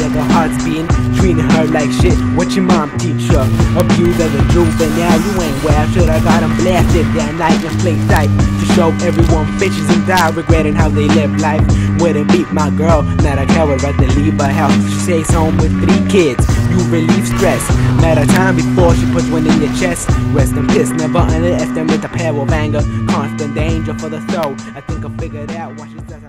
of the heart's beating, treating her like shit. What your mom teach her? Abuse as a juvenile, you ain't well. Should've got him blasted that night in plain sight to show everyone bitches and die regretting how they live life. Wouldn't beat my girl, not a coward, rather leave her house. She stays home with 3 kids, you relieve stress. Matter of time before she puts one in your chest. Rest in peace, never underestimate the power of anger. Constant danger for the soul. I think I figured out why she says